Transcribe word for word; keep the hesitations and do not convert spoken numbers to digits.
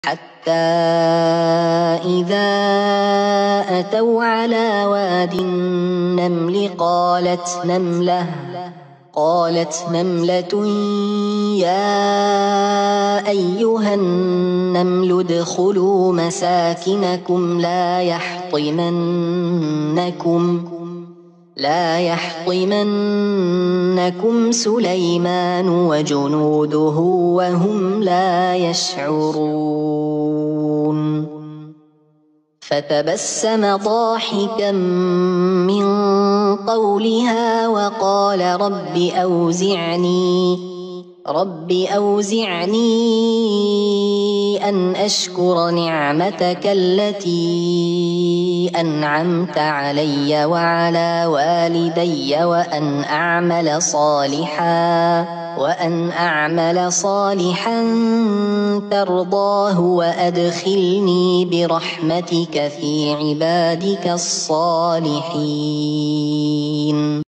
حتى إذا أتوا على واد النمل قالت نملة قالت نملة يا أيها النمل ادخلوا مساكنكم لا يحطمنكم لا يحطمنكم سليمان وجنوده وهم لا يشعرون فتبسم ضاحكا من قولها وقال رب أوزعني رب أوزعني أن أشكر نعمتك التي أنعمت علي وعلى والدي وأن أعمل صالحا وأن أعمل صالحا ترضاه وأدخلني برحمتك في عبادك الصالحين.